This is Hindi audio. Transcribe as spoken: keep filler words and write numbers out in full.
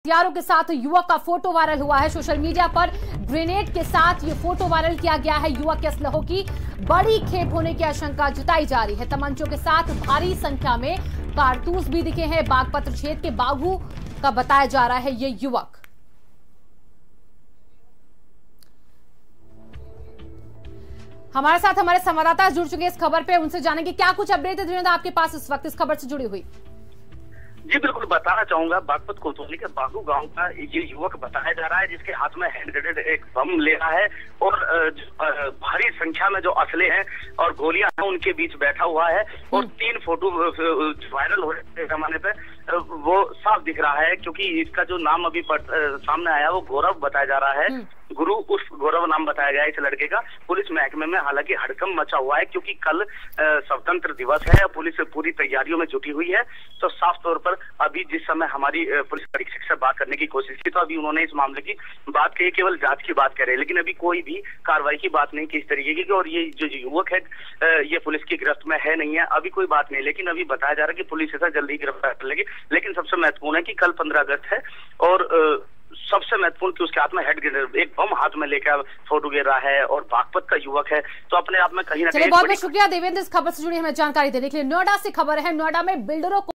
हथियारों के साथ युवक का फोटो वायरल हुआ है। सोशल मीडिया पर ग्रेनेड के साथ ये फोटो वायरल किया गया है। युवक के असलहों की बड़ी खेप होने की आशंका जताई जा रही है। तमंचों के साथ भारी संख्या में कारतूस भी दिखे हैं। बागपत क्षेत्र के बागू का बताया जा रहा है ये युवक। हमारे साथ हमारे संवाददाता जुड़ चुके हैं इस खबर पे, उनसे जानेंगे क्या कुछ अपडेट है धीरेन्द्र आपके पास इस वक्त इस खबर से जुड़ी हुई। जी बिल्कुल बताना चाहूंगा, बागपत कोतवाली के बागू गांव का ये युवक बताया जा रहा है जिसके हाथ में हैंड ग्रेनेड एक बम ले रहा है और भारी संख्या में जो असले हैं और गोलियां हैं उनके बीच बैठा हुआ है और तीन फोटो वायरल हो रहे जमाने पे वो साफ दिख रहा है क्योंकि इसका जो नाम अभी सामने आया वो गौरव बताया जा रहा है। गुरु उस गौरव नाम बताया गया है इस लड़के का। पुलिस महकमे में हालांकि हड़कंप मचा हुआ है क्योंकि कल स्वतंत्र दिवस है, पुलिस पूरी तैयारियों में जुटी हुई है। तो साफ तौर पर अभी जिस समय हमारी पुलिस अधीक्षक से बात करने की कोशिश की तो अभी उन्होंने इस मामले की बात कही, केवल जांच की बात कर रहे हैं, लेकिन अभी कोई भी कार्रवाई की बात नहीं की इस तरीके की। और ये जो युवक है ये पुलिस की गिरफ्त में है नहीं है, अभी कोई बात नहीं, लेकिन अभी बताया जा रहा है कि पुलिस इसे जल्दी गिरफ्तार कर लेगी। लेकिन सबसे महत्वपूर्ण है कि कल पंद्रह अगस्त है और सबसे महत्वपूर्ण कि उसके हाथ में हेड ग्रेनेड एक बम हाथ में लेकर फोटो गिर रहा है और बागपत का युवक है, तो अपने आप में कहीं ना कहीं। बहुत बहुत शुक्रिया देवेंद्र इस खबर से जुड़ी हमें जानकारी देने के लिए। नोएडा से खबर है, नोएडा में बिल्डरों को